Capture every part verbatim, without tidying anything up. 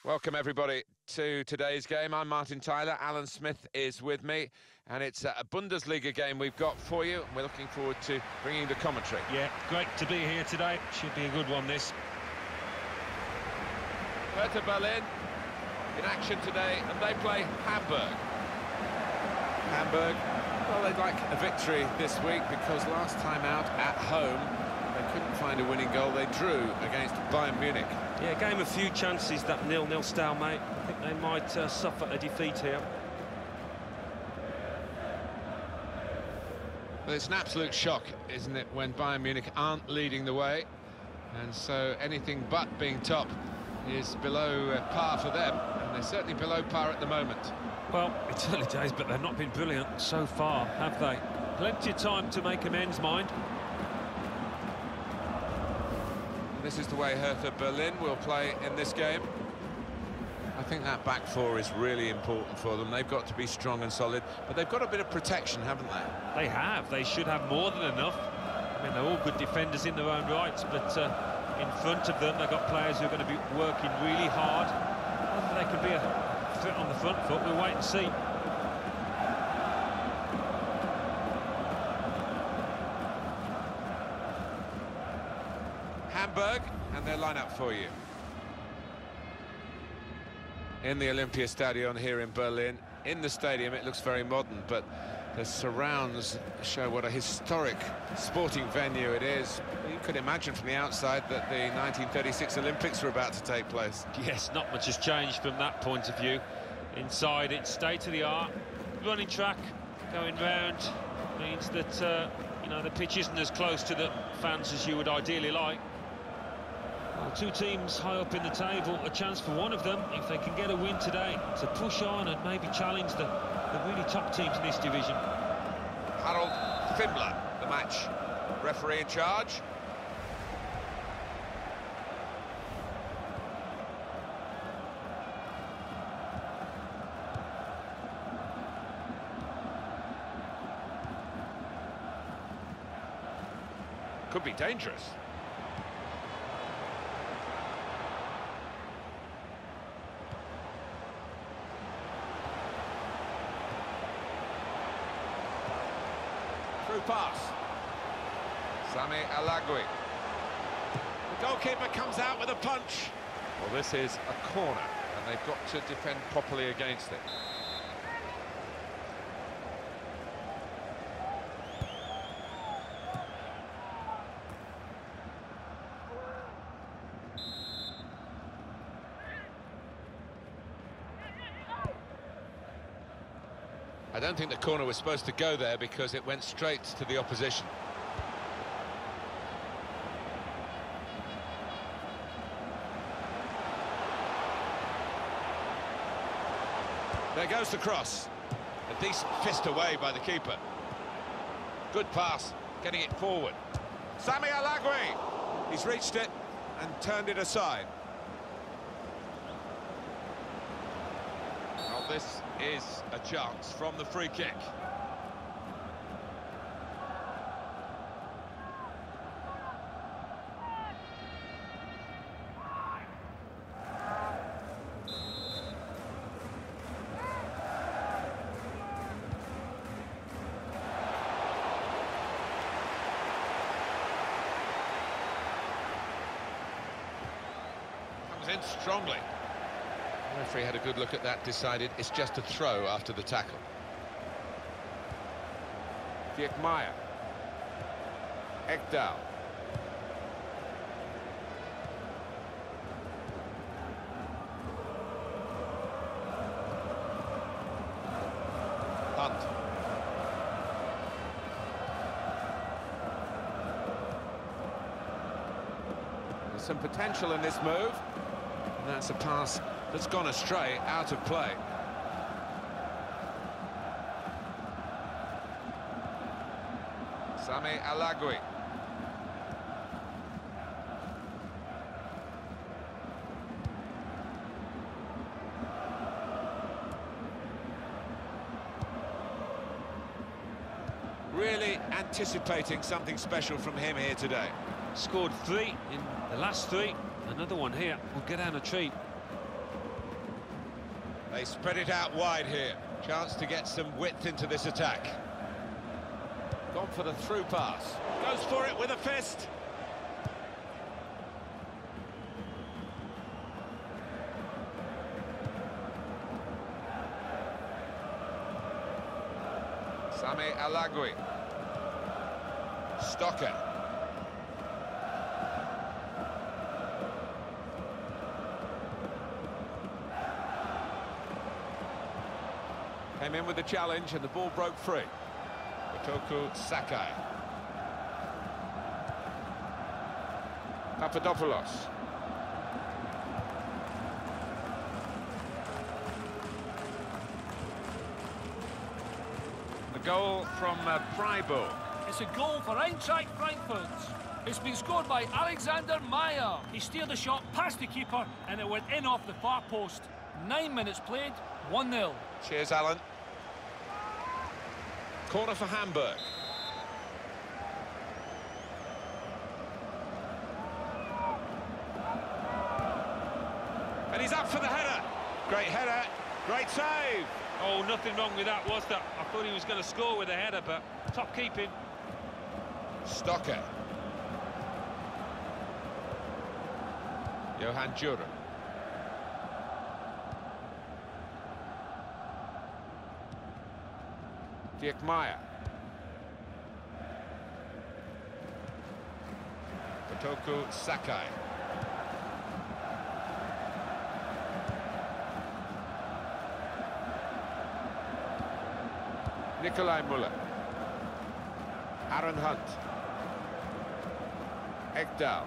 Welcome, everybody, to today's game. I'm Martin Tyler. Alan Smith is with me, and it's a Bundesliga game we've got for you. We're looking forward to bringing the commentary. Yeah, great to be here today. Should be a good one, this. Hertha Berlin in action today, and they play Hamburg. Hamburg, well, they'd like a victory this week because last time out at home, they couldn't find a winning goal. They drew against Bayern Munich. Yeah, gave a few chances, that nil nil stalemate. I think they might uh, suffer a defeat here. Well, it's an absolute shock, isn't it, when Bayern Munich aren't leading the way, and so anything but being top is below uh, par for them, and they're certainly below par at the moment. Well, it's early days, but they've not been brilliant so far, have they? Plenty of time to make amends, mind. This is the way Hertha Berlin will play in this game. I think that back four is really important for them. They've got to be strong and solid, but they've got a bit of protection, haven't they? They have. They should have more than enough. I mean, they're all good defenders in their own rights, but uh, in front of them, they've got players who are going to be working really hard. Whether they can be a threat on the front foot, we'll wait and see. Hamburg, and their lineup for you. In the Olympiastadion here in Berlin. In the stadium, it looks very modern, but the surrounds show what a historic sporting venue it is. You could imagine from the outside that the nineteen thirty-six Olympics were about to take place. Yes, not much has changed from that point of view. Inside, it's state-of-the-art. Running track, going round, means that, uh, you know, the pitch isn't as close to the fans as you would ideally like. Well, two teams high up in the table, a chance for one of them, if they can get a win today, to push on and maybe challenge the, the really top teams in this division. Harold Fimmler, the match referee in charge. Could be dangerous. Through pass. Sami Alagui. The goalkeeper comes out with a punch. Well, this is a corner, and they've got to defend properly against it. I don't think the corner was supposed to go there because it went straight to the opposition. There goes the cross. A decent fist away by the keeper. Good pass, getting it forward. Sami Alagui! He's reached it and turned it aside. Well, this is a chance from the free kick. Comes in strongly. The referee had a good look at that, decided it's just a throw after the tackle. Diekmeyer. Ekdal. Hunt. There's some potential in this move. And that's a pass that's gone astray, out of play. Sami Alagui. Really anticipating something special from him here today. Scored three in the last three. Another one here will get down a treat. They spread it out wide here. Chance to get some width into this attack. Gone for the through pass. Goes for it with a fist. Sami Alagui. Stocker. Came in with the challenge and the ball broke free. Kotoku Sakai. Papadopoulos. The goal from uh, Freiburg. It's a goal for Eintracht Frankfurt. It's been scored by Alexander Meyer. He steered the shot past the keeper and it went in off the far post. Nine minutes played, one nil. Cheers, Alan. Corner for Hamburg. And he's up for the header. Great header, great save. Oh, nothing wrong with that, was there? I thought he was going to score with a header, but top keeping. Stocker. Johan Jura. Dirk Meyer. Kotoku Sakai. Nikolai Müller. Aaron Hunt. Ekdal.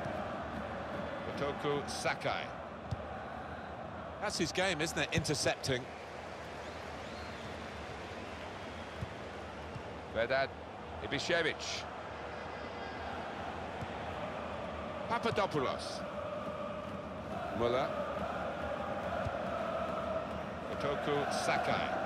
Kotoku Sakai. That's his game, isn't it? Intercepting. Vedad Ibišević. Papadopoulos. Müller. Kotoku Sakai.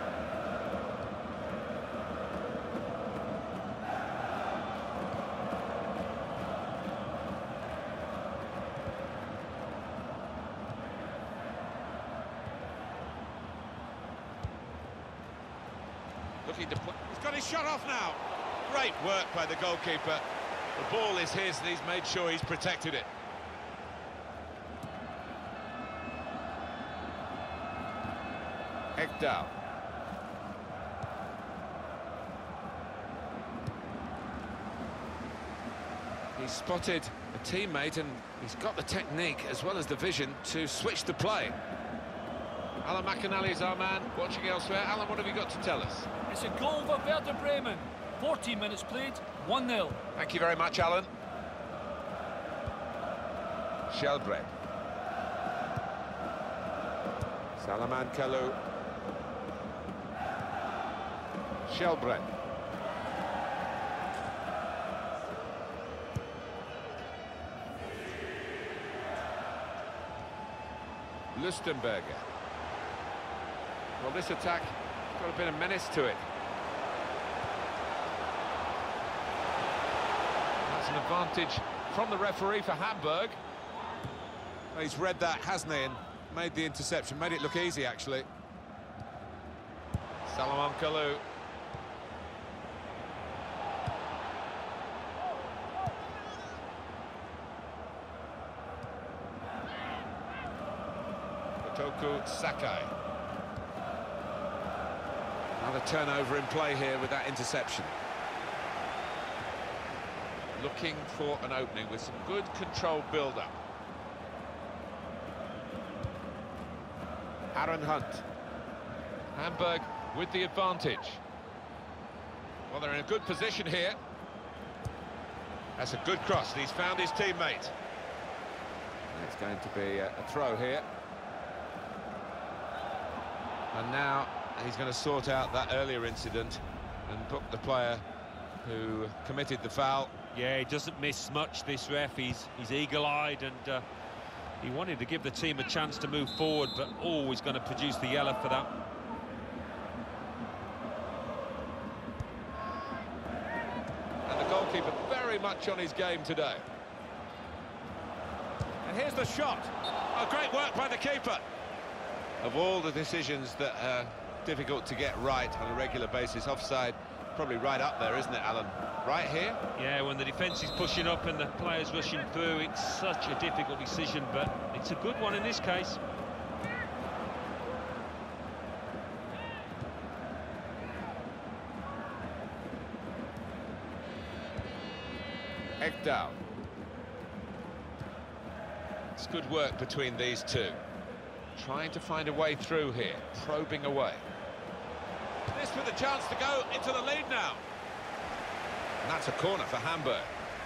Looking to put... He's got his shot off now. Great work by the goalkeeper. The ball is his and he's made sure he's protected it. Ekdal. He's spotted a teammate and he's got the technique as well as the vision to switch the play. Alan McInally is our man, watching elsewhere. Alan, what have you got to tell us? It's a goal for Werder Bremen. fourteen minutes played, one nil. Thank you very much, Alan. Shelbred. Salaman Kalou. Shelbred. Lustenberger. Well, this attack has got a bit of menace to it. That's an advantage from the referee for Hamburg. Well, he's read that, hasn't he, and made the interception, made it look easy, actually. Salaman Kalou. Kotoku Sakai. Another turnover in play here with that interception. Looking for an opening with some good controlled build-up. Aaron Hunt. Hamburg with the advantage. Well, they're in a good position here. That's a good cross, and he's found his teammate. It's going to be a, a throw here. And now he's going to sort out that earlier incident and book the player who committed the foul. Yeah, he doesn't miss much, this ref. He's, he's eagle-eyed and uh, he wanted to give the team a chance to move forward, but always going to produce the yellow for that. And the goalkeeper very much on his game today. And here's the shot. Oh, great work by the keeper. Of all the decisions that are difficult to get right on a regular basis, offside probably right up there, isn't it, Alan? Right here? Yeah, when the defence is pushing up and the players rushing through, it's such a difficult decision, but it's a good one in this case. Ekdal. It's good work between these two. Trying to find a way through here, probing away. This with a chance to go into the lead now. And that's a corner for Hamburg.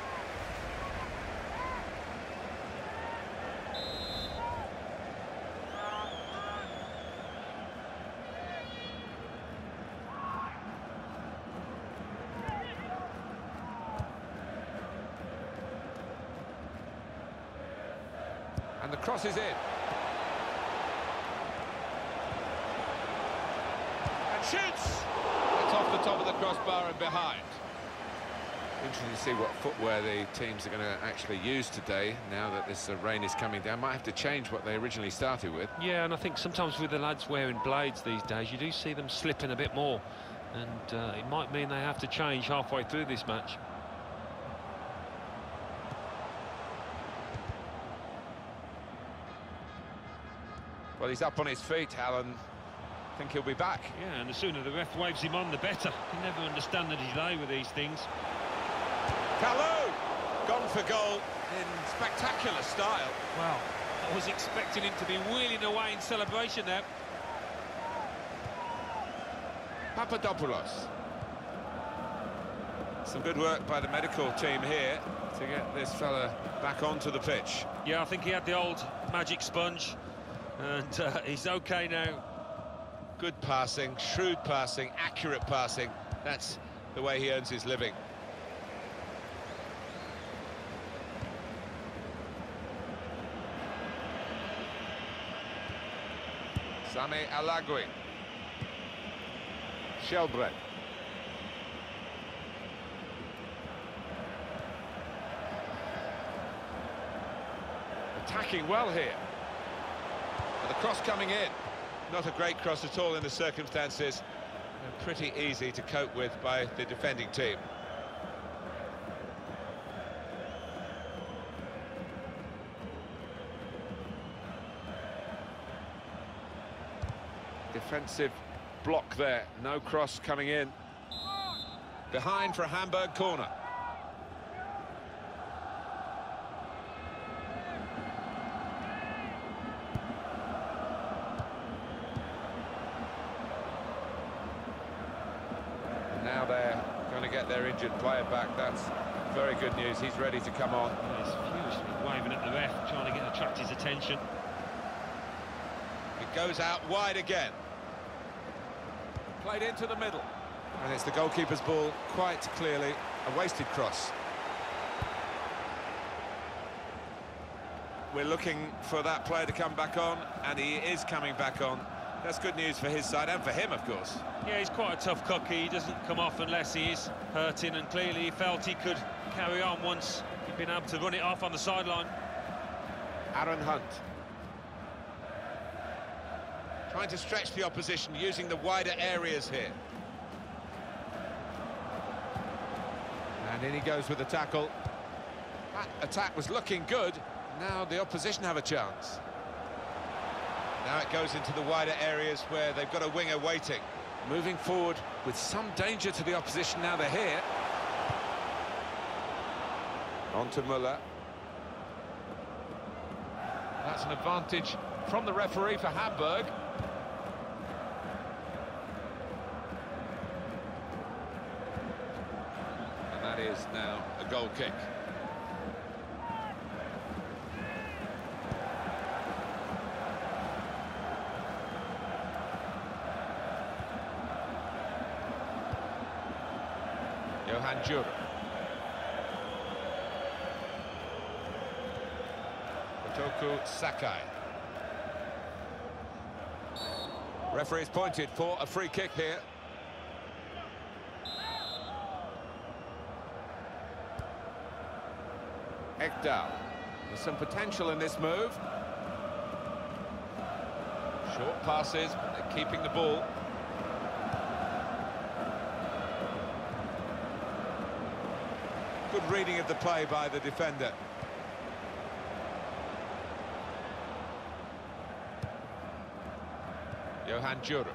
And the cross is in. And shoots! It's off the top of the crossbar and behind. Interesting to see what footwear the teams are going to actually use today, now that this uh, rain is coming down. Might have to change what they originally started with. Yeah, and I think sometimes with the lads wearing blades these days, you do see them slipping a bit more. And uh, it might mean they have to change halfway through this match. Well, he's up on his feet, Alan. I think he'll be back. Yeah, and the sooner the ref waves him on, the better. You can never understand the delay with these things. Kalou! Gone for goal in spectacular style. Well, I was expecting him to be wheeling away in celebration there. Papadopoulos. Some good work by the medical team here to get this fella back onto the pitch. Yeah, I think he had the old magic sponge, and uh, he's okay now. Good passing, shrewd passing, accurate passing. That's the way he earns his living. Sami Alagui. Shelbrett. Attacking well here. And the cross coming in. Not a great cross at all in the circumstances. And pretty easy to cope with by the defending team. Defensive block there, no cross coming in. Behind for a Hamburg corner. And now they're going to get their injured player back. That's very good news. He's ready to come on. He's furiously waving at the ref, trying to get attract his attention. It goes out wide again. Played into the middle. And it's the goalkeeper's ball, quite clearly a wasted cross. We're looking for that player to come back on, and he is coming back on. That's good news for his side, and for him, of course. Yeah, he's quite a tough cookie. He doesn't come off unless he is hurting, and clearly he felt he could carry on once he'd been able to run it off on the sideline. Aaron Hunt. Trying to stretch the opposition, using the wider areas here. And in he goes with the tackle. That attack was looking good. Now the opposition have a chance. Now it goes into the wider areas where they've got a winger waiting. Moving forward with some danger to the opposition now they're here. On to Müller. That's an advantage from the referee for Hamburg. And that is now a goal kick. Johan Jura. Kotoku Sakai. Referee's pointed for a free kick here. Ekdal. There's some potential in this move. Short passes, but they're keeping the ball. Good reading of the play by the defender. Johan Djurgården.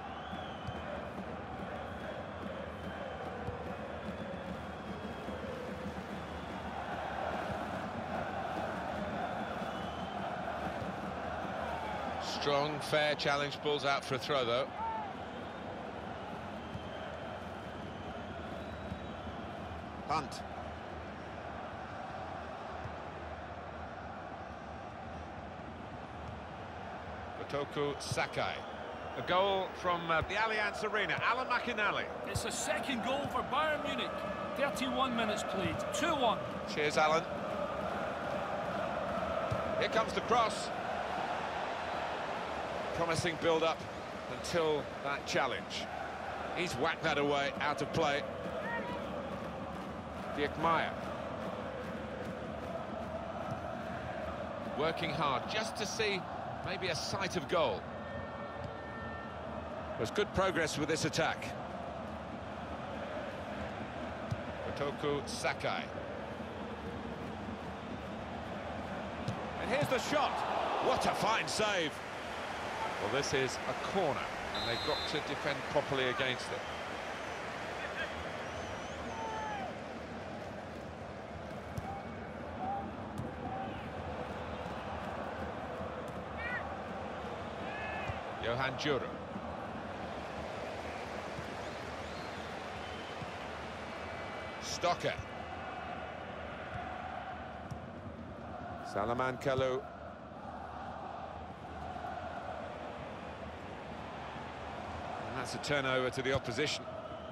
Strong, fair challenge, balls out for a throw though. Hunt. Kotoko Sakai. A goal from uh, the Allianz Arena. Alan McInally. It's a second goal for Bayern Munich. thirty-one minutes played, two one. Cheers, Alan. Here comes the cross. Promising build-up until that challenge. He's whacked that away, out of play. Dirk Meyer. Working hard just to see maybe a sight of goal. There's good progress with this attack. Kotoko Sakai. And here's the shot. What a fine save. Well, this is a corner, and they've got to defend properly against it. Johan Djurgården. Stocker. Salaman Kalou. And that's a turnover to the opposition.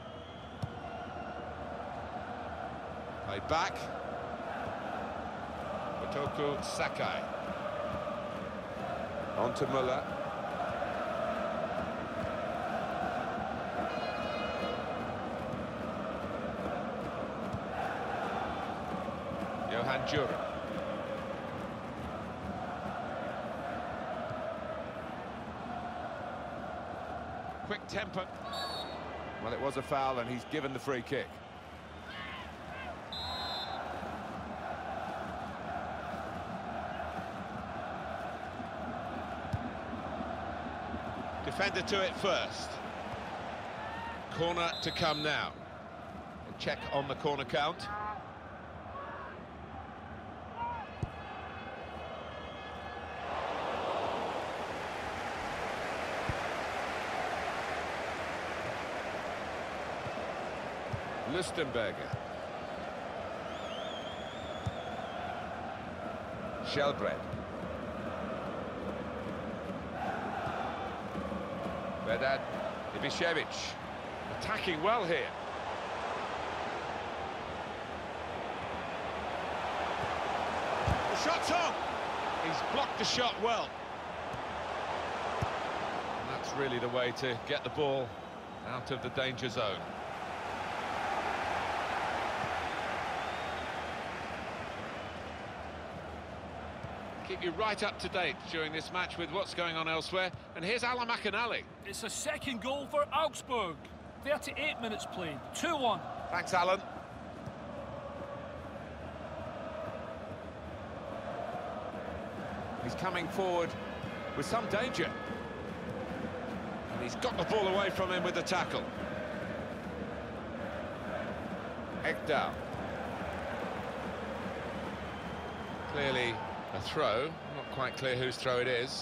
Played back. Kotoko Sakai. On to Müller. Johan Djurgården. Quick temper. Well, it was a foul, and he's given the free kick. Defender to it first. Corner to come now. A check on the corner count. Lustenberger. Shelbred. Vedad Ibišević attacking well here. The shot's on. He's blocked the shot well. And that's really the way to get the ball out of the danger zone. Keep you right up to date during this match with what's going on elsewhere. And here's Alan McInally. It's a second goal for Augsburg. thirty-eight minutes played, two one. Thanks, Alan. He's coming forward with some danger. And he's got the ball away from him with the tackle. Ekdal. Clearly a throw, not quite clear whose throw it is.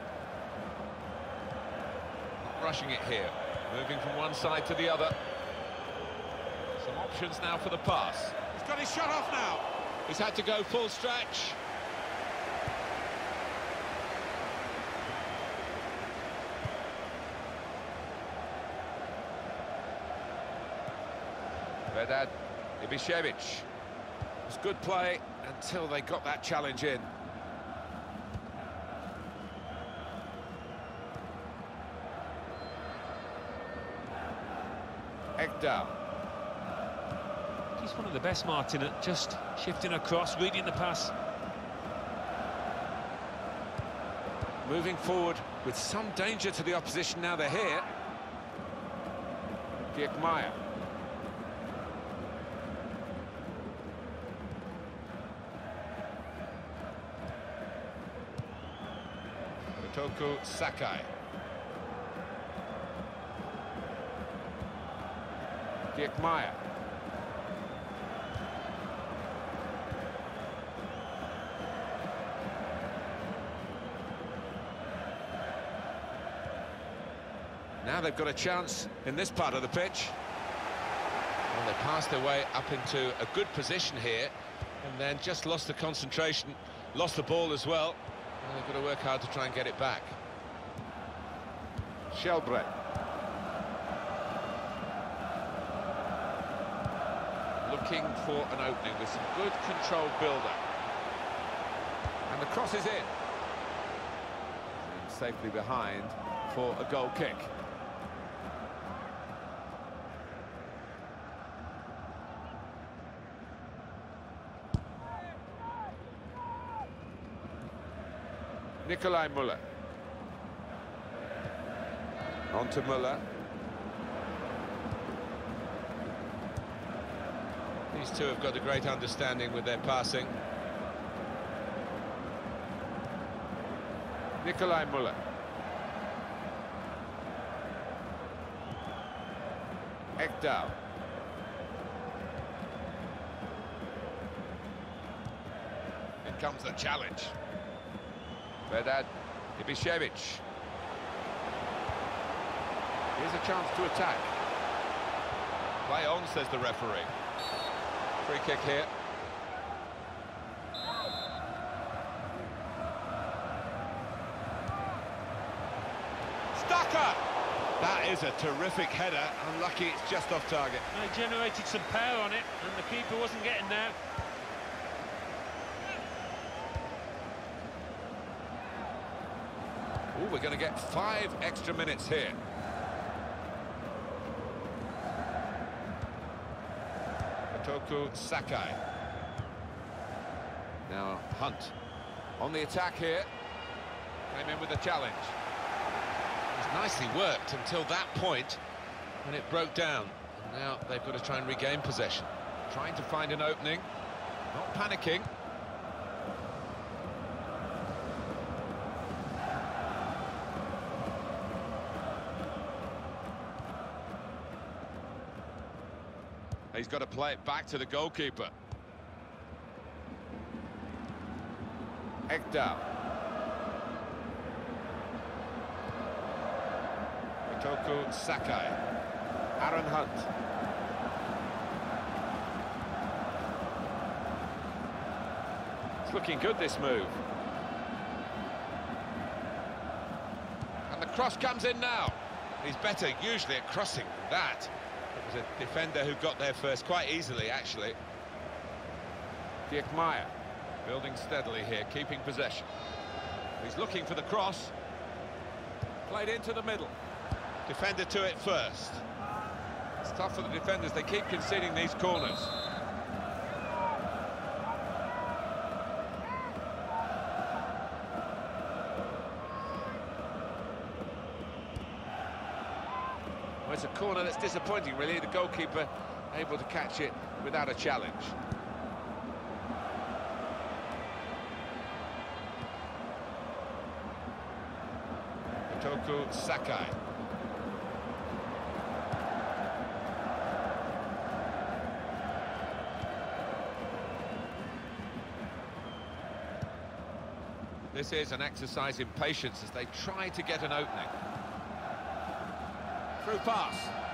Not rushing it here, moving from one side to the other. Some options now for the pass. He's got his shot off now. He's had to go full stretch. Vedad Ibišević. It was good play until they got that challenge in. Ekdal. He's one of the best, Martin, at just shifting across, reading the pass. moving forward with some danger to the opposition now they're here. Dirk Meyer. Motoko Sakai. Dirk Meyer. Now they've got a chance in this part of the pitch. Well, they passed their way up into a good position here and then just lost the concentration, lost the ball as well. And they've got to work hard to try and get it back. Shelbrett. Looking for an opening with some good controlled build-up. And the cross is in. And safely behind for a goal kick. Nikolai Müller. On to Müller. These two have got a great understanding with their passing. Nikolai Müller. Ekdal. Here comes the challenge. Vedad Ibišević. Here's a chance to attack. Play on, says the referee. Free kick here. Stucker! That is a terrific header. Unlucky it's just off target. They generated some power on it, and the keeper wasn't getting there. Ooh, we're going to get five extra minutes here. Motoko Sakai. Now Hunt on the attack here. Came in with a challenge. It was nicely worked until that point when it broke down. And now they've got to try and regain possession. Trying to find an opening. Not panicking. He's got to play it back to the goalkeeper. Ekdal. Motoko Sakai. Aaron Hunt. It's looking good, this move. And the cross comes in now. He's better usually at crossing than that. It was a defender who got there first, quite easily, actually. Dirk Meyer, building steadily here, keeping possession. He's looking for the cross. Played into the middle. Defender to it first. It's tough for the defenders, they keep conceding these corners. Well, it's a corner that's disappointing, really. The goalkeeper able to catch it without a challenge. Motoko Sakai. This is an exercise in patience as they try to get an opening. Through pass.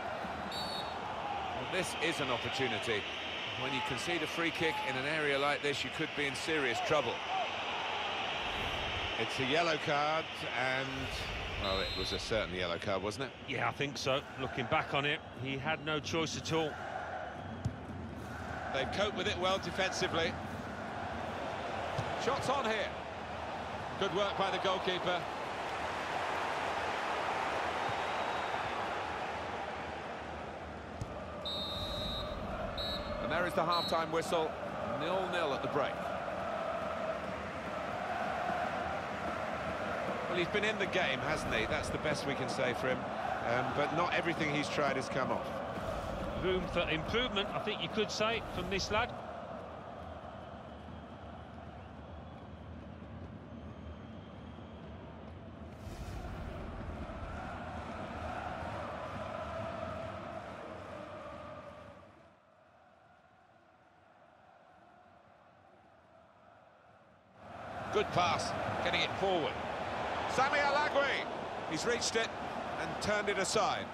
Well, this is an opportunity. When you concede a free kick in an area like this, you could be in serious trouble. It's a yellow card, and, well, it was a certain yellow card, wasn't it? Yeah, I think so. Looking back on it, he had no choice at all. They've coped with it well defensively. Shots on here. Good work by the goalkeeper. And there is the half-time whistle, nil nil at the break. Well, he's been in the game, hasn't he? That's the best we can say for him. Um, but not everything he's tried has come off. Room for improvement, I think you could say, from this lad. Good pass, getting it forward. Sami Alagui, he's reached it and turned it aside.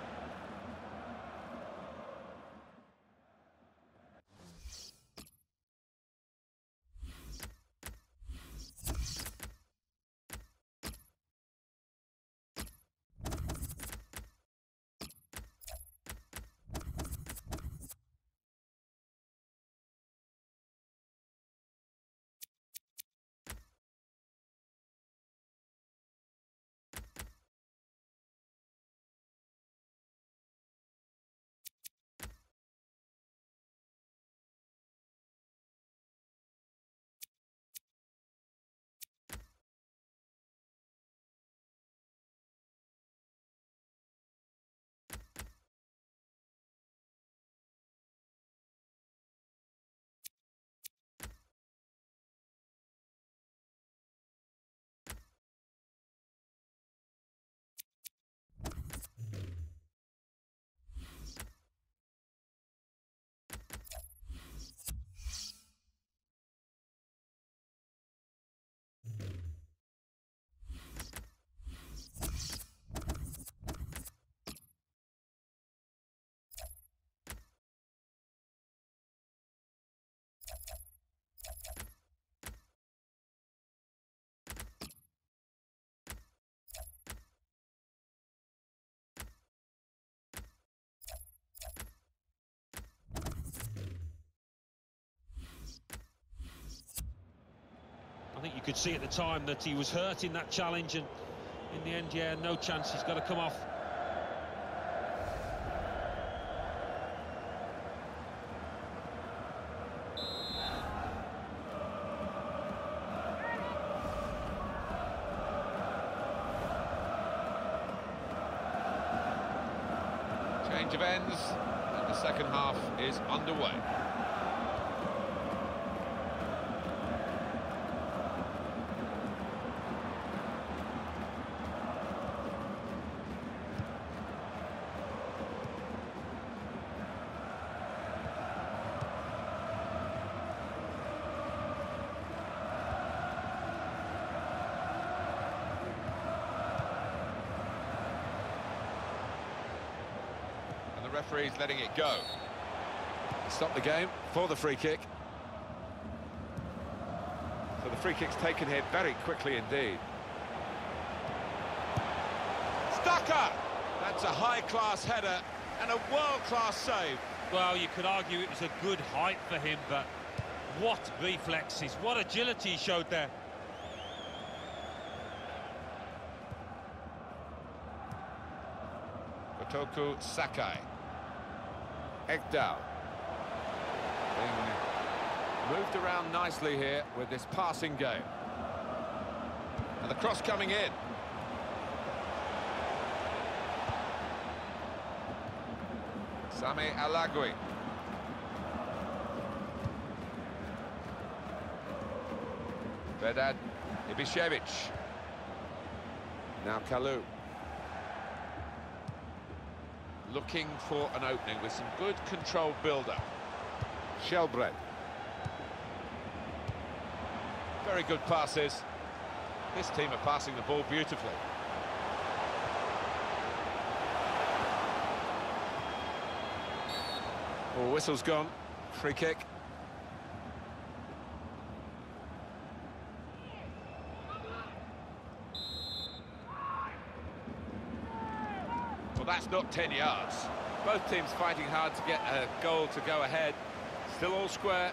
I think you could see at the time that he was hurt in that challenge, and in the end, yeah, no chance. He's got to come off. Change of ends, and the second half is underway. The referee's letting it go. Stop the game for the free kick. So the free kick's taken here very quickly indeed. Stucker! That's a high-class header and a world-class save. Well, you could argue it was a good height for him, but what reflexes, what agility he showed there. Kotoku Sakai. Ekdal. Being moved around nicely here with this passing game. And the cross coming in. Sami Alagui. Vedad Ibišević. Now Kalou. Looking for an opening with some good controlled build-up. Shelbred. Very good passes. This team are passing the ball beautifully. Oh, whistle's gone. Free kick. Well, that's not ten yards. Both teams fighting hard to get a goal to go ahead. Still all square.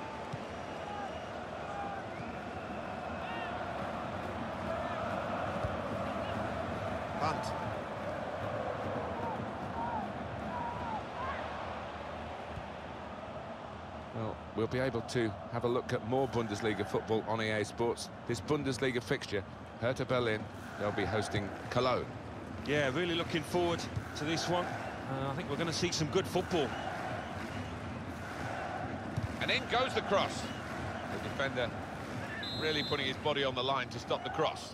Punt. Well, we'll be able to have a look at more Bundesliga football on E A Sports. This Bundesliga fixture Hertha Berlin, they'll be hosting Cologne. Yeah, really looking forward to this one. Uh, I think we're going to see some good football. And in goes the cross. The defender really putting his body on the line to stop the cross.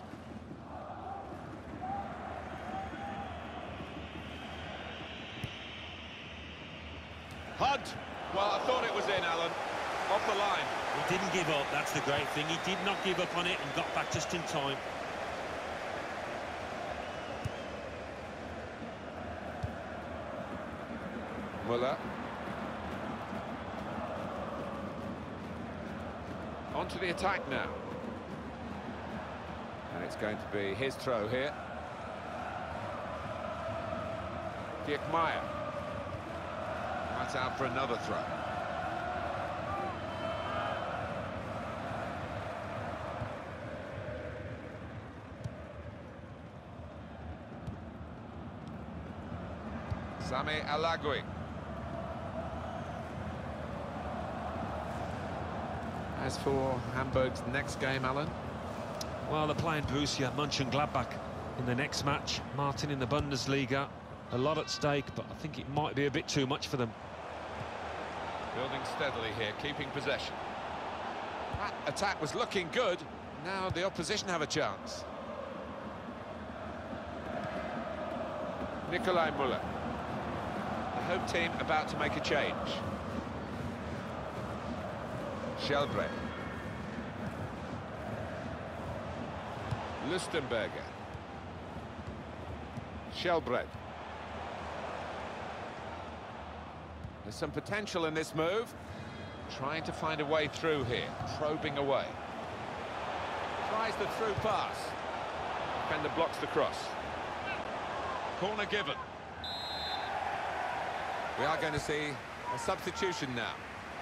Hunt. Well, I thought it was in, Alan. Off the line. He didn't give up, that's the great thing. He did not give up on it and got back just in time. Muller. On to the attack now. And it's going to be his throw here. Dirk Meyer. Right out for another throw. Sami Alagui. As for Hamburg's next game, Alan? Well, they're playing Borussia Mönchengladbach in the next match. Martin in the Bundesliga. A lot at stake, but I think it might be a bit too much for them. Building steadily here, keeping possession. That attack was looking good. Now the opposition have a chance. Nikolai Muller. The home team about to make a change. Shelbrett. Lustenberger. Shelbrett. There's some potential in this move. Trying to find a way through here. Probing away. Tries the through pass. Defender blocks the cross. Corner given. We are going to see a substitution now.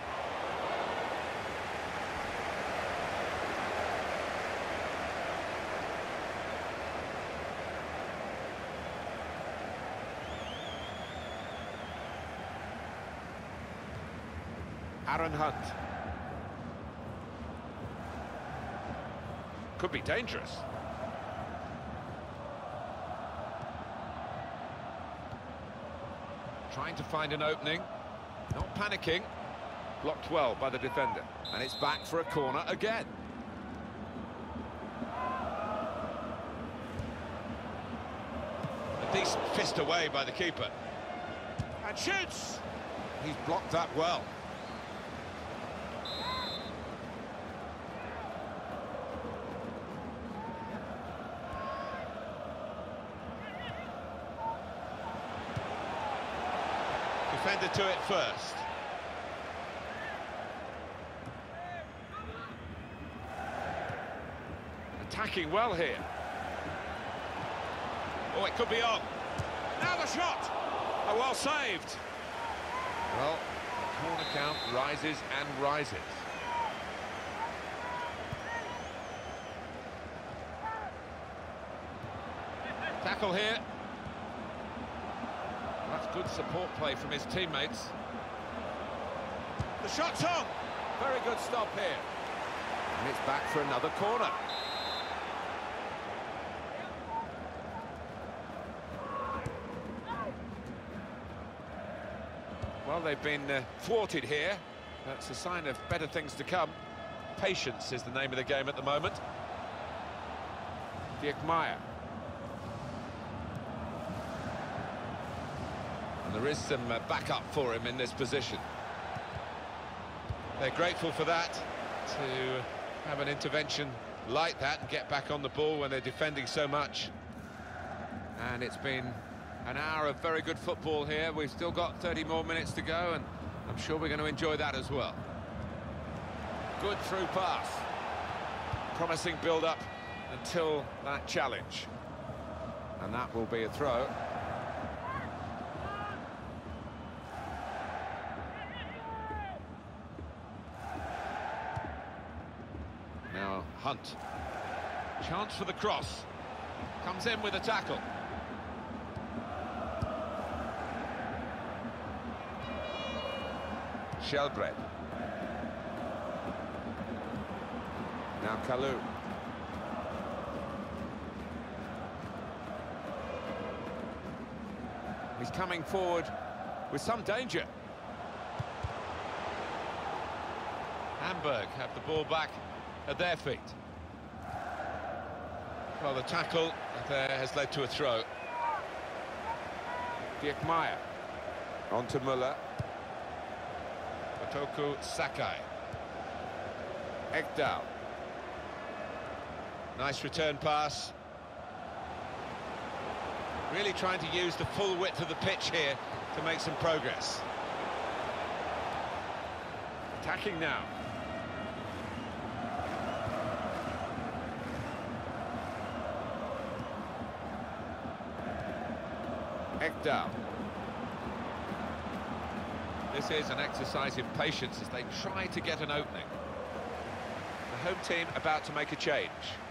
Aaron Hunt. Could be dangerous. Trying to find an opening. Not panicking. Blocked well by the defender. And it's back for a corner again. A decent fist away by the keeper. And shoots! He's blocked that well. Defender to it first. Attacking well here. Oh, it could be on. Now the shot! Oh, well saved. Well, the corner count rises and rises. Tackle here. That's good support play from his teammates. The shot's on! Very good stop here. And it's back for another corner. Well, they've been uh, thwarted here. That's a sign of better things to come. Patience is the name of the game at the moment. Dirk Meyer. And there is some uh, backup for him in this position. They're grateful for that, to have an intervention like that and get back on the ball when they're defending so much. And it's been an hour of very good football here. We've still got thirty more minutes to go, and I'm sure we're going to enjoy that as well. Good through pass. Promising build-up until that challenge. And that will be a throw. Now Hunt. Chance for the cross. Comes in with a tackle. Shelbrett. Now Kalou. He's coming forward with some danger. Hamburg have the ball back at their feet. Well, the tackle there has led to a throw. Dirk Meyer. On to Müller. Otoku Sakai. Ekdal. Nice return pass. Really trying to use the full width of the pitch here to make some progress. Attacking now. Ekdal. This is an exercise in patience as they try to get an opening. The home team about to make a change.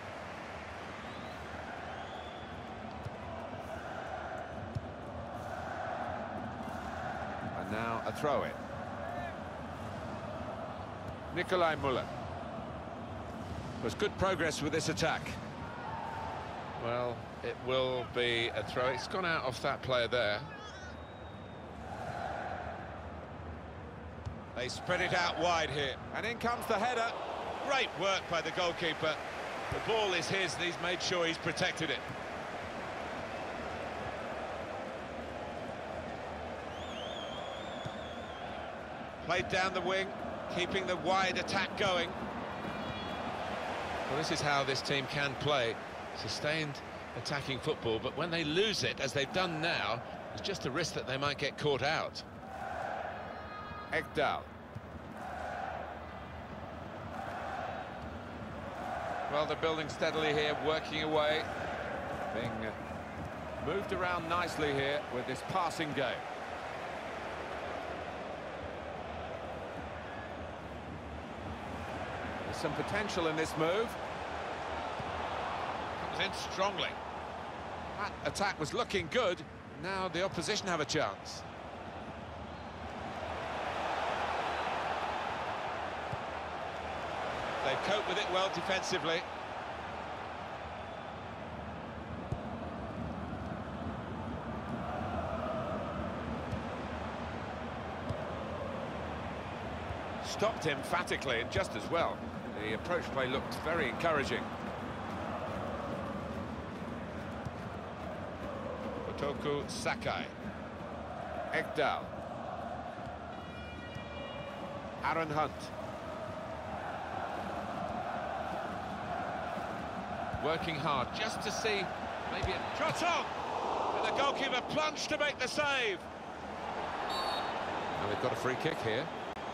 And now a throw-in. Nikolai Müller. There's good progress with this attack. Well, it will be a throw. It's gone out off that player there. They spread it out wide here. And in comes the header. Great work by the goalkeeper. The ball is his and he's made sure he's protected it. Played down the wing, keeping the wide attack going. Well, this is how this team can play. Sustained attacking football, but when they lose it, as they've done now, there's just a risk that they might get caught out. Ekdal. Well, they're building steadily here, working away. Being uh, moved around nicely here with this passing game. There's some potential in this move. Comes in strongly. That attack was looking good. Now the opposition have a chance. They've coped with it well defensively. Stopped emphatically and just as well. The approach play looked very encouraging. Otoku Sakai. Ekdal. Aaron Hunt. Working hard just to see maybe a trot on, and the goalkeeper plunged to make the save. Now they've got a free kick here.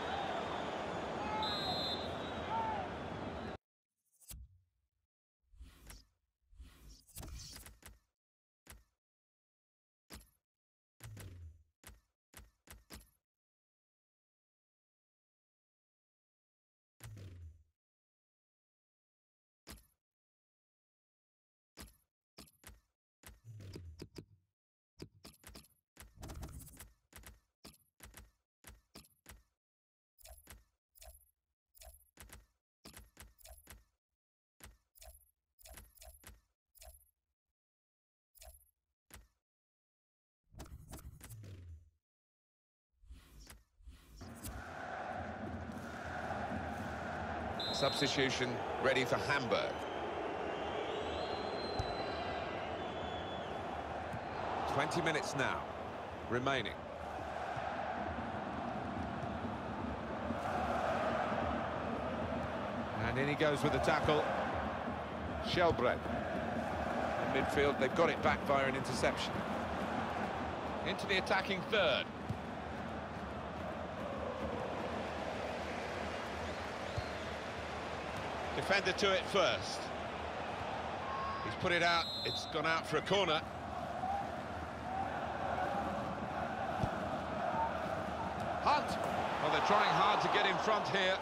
Substitution ready for Hamburg. twenty minutes now remaining. And in he goes with the tackle. Shelbrett. In midfield, they've got it back via an interception. Into the attacking third. Defender to it first. He's put it out, it's gone out for a corner. Hunt! Well, they're trying hard to get in front here.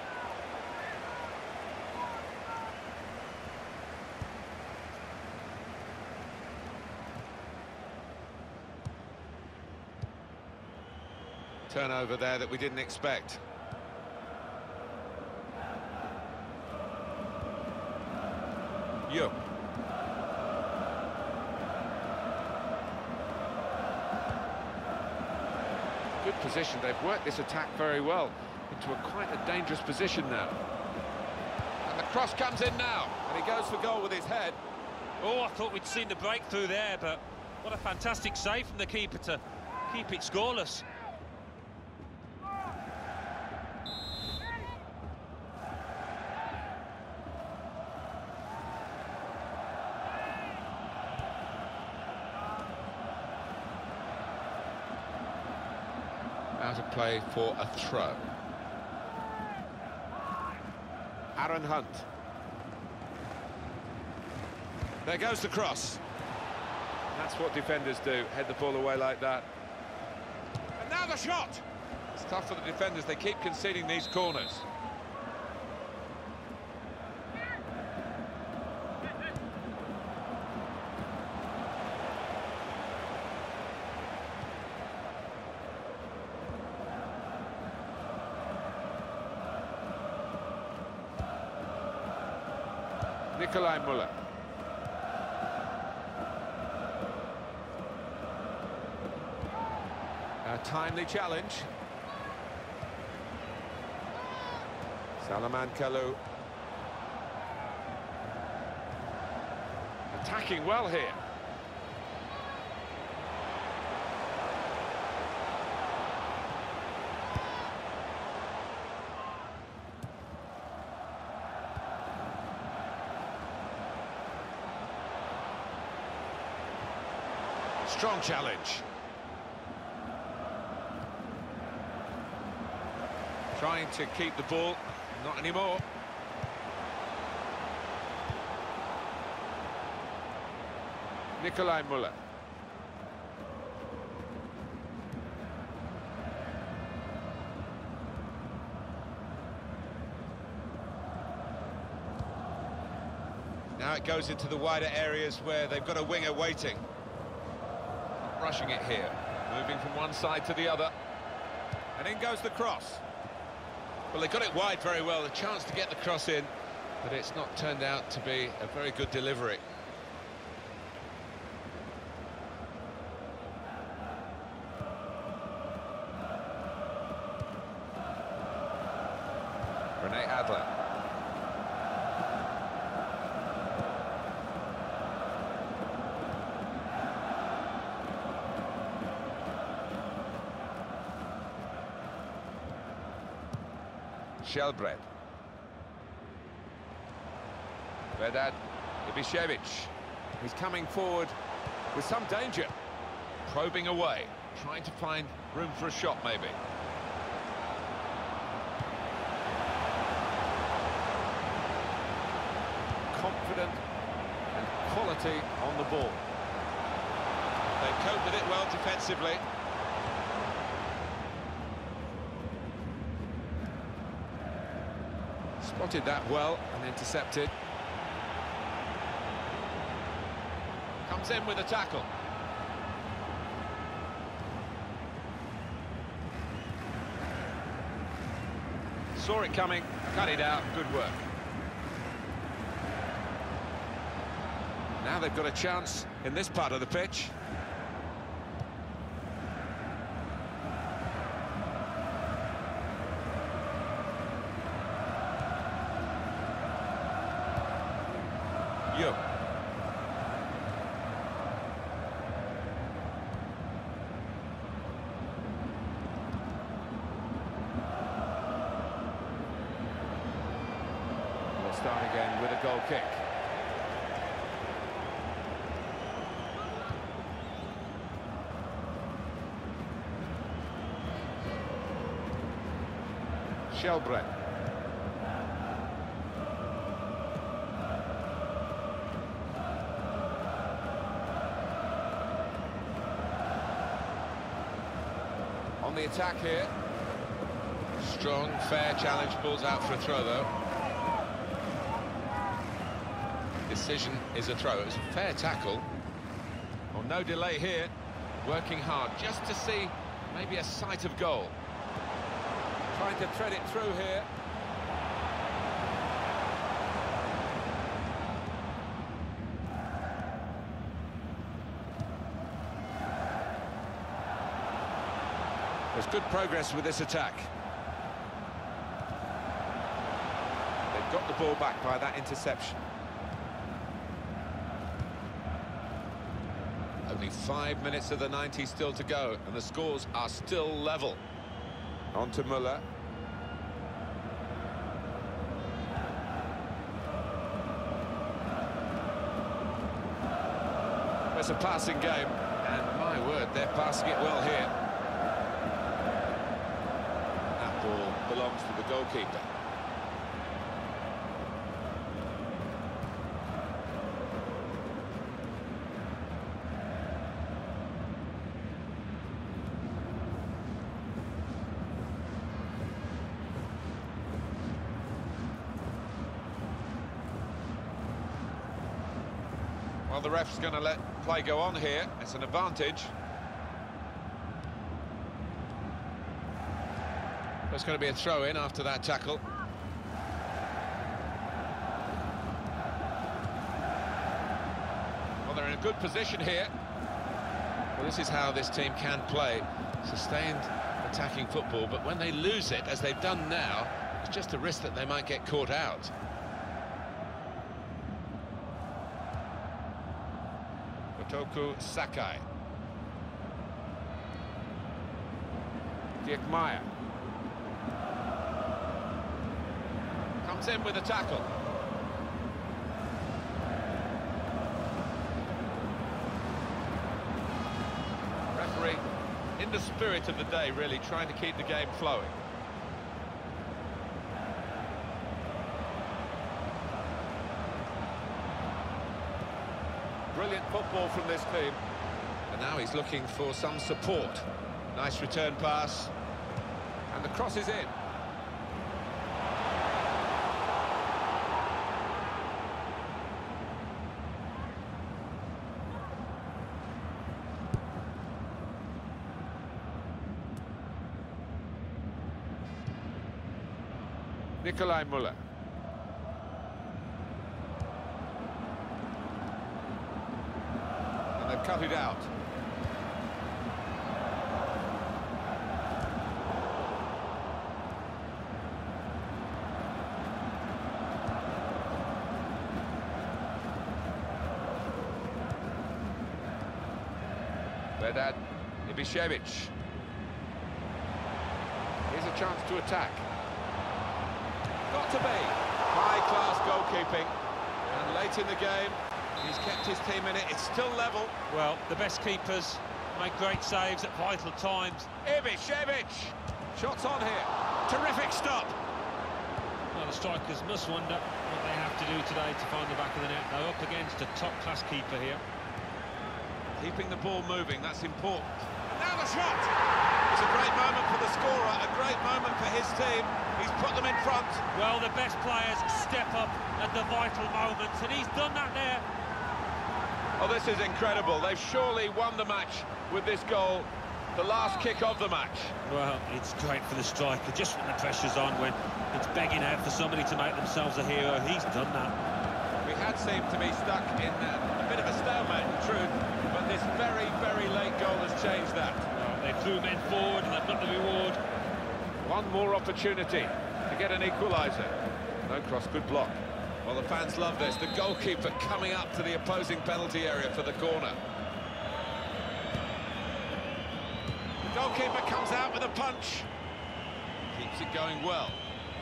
Turnover there that we didn't expect. Yo. good position. They've worked this attack very well into a quite a dangerous position now. And the cross comes in now, and he goes for goal with his head. Oh, I thought we'd seen the breakthrough there, but what a fantastic save from the keeper to keep it scoreless. Out of play for a throw. Aaron Hunt. There goes the cross. That's what defenders do, head the ball away like that. And now the shot! It's tough for the defenders, they keep conceding these corners. Nikolai Müller. A timely challenge. Salomon Kalou. Attacking well here. Strong challenge. Trying to keep the ball, not anymore. Nikolai Müller. Now it goes into the wider areas where they've got a winger waiting. Rushing it here, moving from one side to the other, and in goes the cross. Well, they got it wide very well, a chance to get the cross in, but it's not turned out to be a very good delivery. Rene Adler. Shelbred. Vedad Ibišević. He's coming forward with some danger. Probing away, trying to find room for a shot maybe. Confident and quality on the ball. They cope with it well defensively. Spotted that well and intercepted. Comes in with a tackle. Saw it coming, cut it out, good work. Now they've got a chance in this part of the pitch. Yo. We'll start again with a goal kick. Shelbred. On the attack here. Strong, fair challenge, balls out for a throw though. Decision is a throw. It was a fair tackle. Well, no delay here. Working hard just to see maybe a sight of goal. Trying to thread it through here. There's good progress with this attack. They've got the ball back by that interception. Only five minutes of the ninety still to go, and the scores are still level. On to Müller. It's a passing game, and my word, they're passing it well here. That ball belongs to the goalkeeper. Well, the ref's going to let play go on here. It's an advantage. There's going to be a throw-in after that tackle. Well, they're in a good position here. Well, this is how this team can play. Sustained attacking football, but when they lose it, as they've done now, it's just a risk that they might get caught out. Toku Sakai. Dirk Meyer. Comes in with a tackle. Referee in the spirit of the day, really trying to keep the game flowing. Brilliant football from this team. And now he's looking for some support. Nice return pass. And the cross is in. Nikolai Müller. They've cut it out. Vedad Ibišević. Here's a chance to attack. Got to be. High-class goalkeeping. And late in the game, he's kept his team in it. It's still level. Well, the best keepers make great saves at vital times. Ibišević. Shots on here. Terrific stop. Well, the strikers must wonder what they have to do today to find the back of the net. They're up against a top-class keeper here. Keeping the ball moving, that's important. Now the shot! It's a great moment for the scorer, a great moment for his team. He's put them in front. Well, the best players step up at the vital moments, and he's done that there. Oh, this is incredible. They've surely won the match with this goal, the last kick of the match. Well, it's great for the striker, just when the pressure's on, when it's begging out for somebody to make themselves a hero. He's done that. We had seemed to be stuck in a, a bit of a stalemate, in truth, but this very, very late goal has changed that. Well, they threw men forward and they've got the reward. One more opportunity to get an equaliser. No cross, good block. Well, the fans love this. The goalkeeper coming up to the opposing penalty area for the corner. The goalkeeper comes out with a punch. Keeps it going well.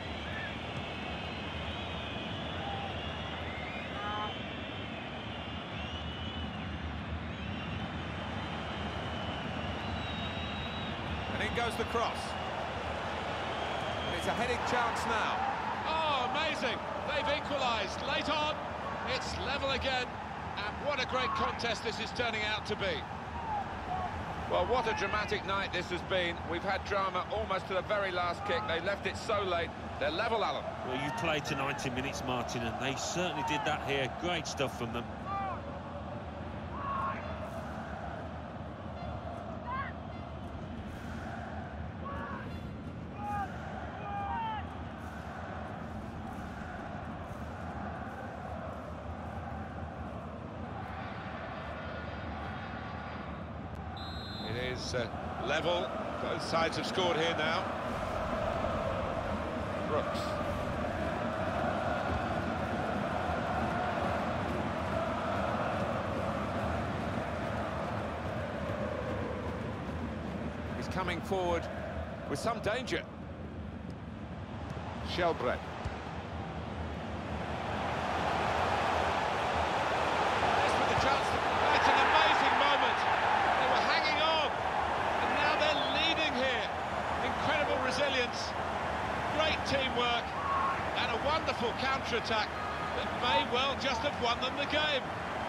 And in goes the cross. And it's a heading chance now. Oh, amazing! They've equalised late on. It's level again. And what a great contest this is turning out to be. Well, what a dramatic night this has been. We've had drama almost to the very last kick. They left it so late. They're level, Alan. Well, you played to ninety minutes, Martin, and they certainly did that here. Great stuff from them. It is uh, level. Both sides have scored here now. Brooks. He's coming forward with some danger. Shelbrett. This with the chance. That's an amazing moment. They were hanging on, and now they're leading here. Incredible resilience, great teamwork, and a wonderful counter-attack that may well just have won them the game.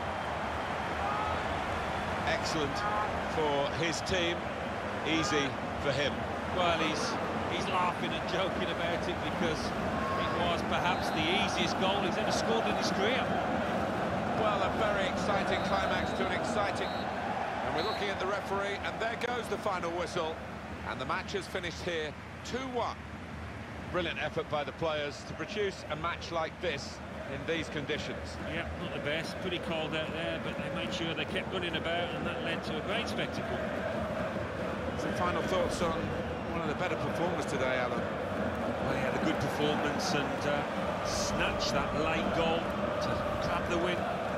Excellent for his team, easy for him. Well, he's he's laughing and joking about it because it was perhaps the easiest goal he's ever scored in his career. Well, a very exciting climax to an exciting... And we're looking at the referee, and there goes the final whistle. And the match has finished here, two one. Brilliant effort by the players to produce a match like this in these conditions. Yeah, not the best, pretty cold out there, but they made sure they kept running about, and that led to a great spectacle. Some final thoughts on one of the better performers today, Alan? Well, he had a good performance and uh, snatched that late goal to grab the win.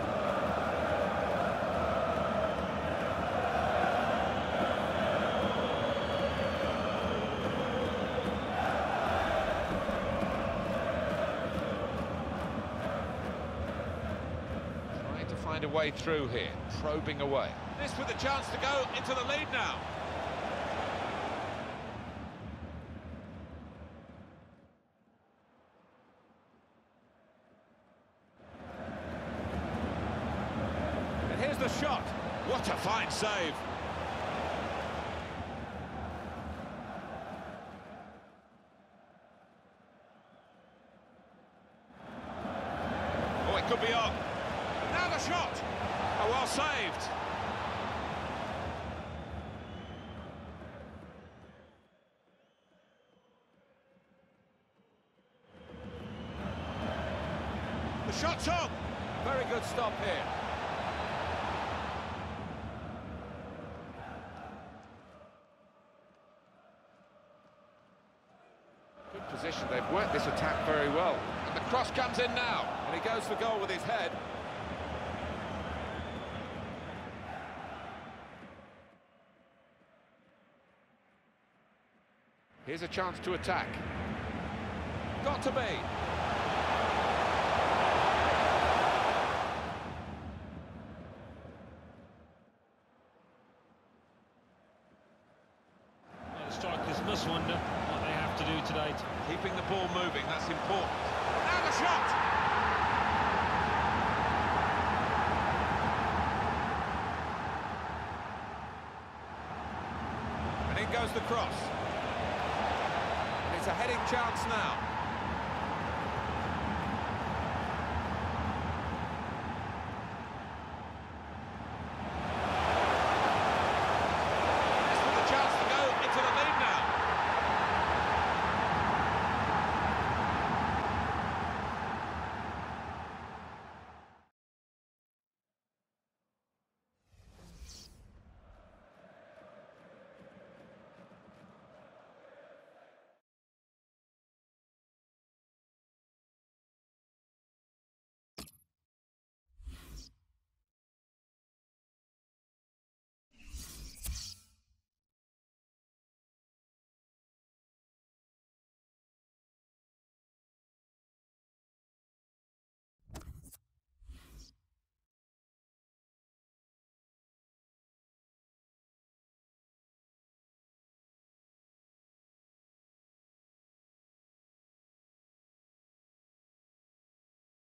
Trying to find a way through here, probing away. This with a chance to go into the lead now. Here's the shot. What a fine save. Oh, it could be on. Now the shot. Oh, well saved. The shot's on. Very good stop here. Position. They've worked this attack very well. And the cross comes in now, and he goes for goal with his head. Here's a chance to attack. Got to be. Well, the strikers must wonder what they have to do today. Keeping the ball moving, that's important. Now the shot! And in goes the cross. And it's a heading chance now.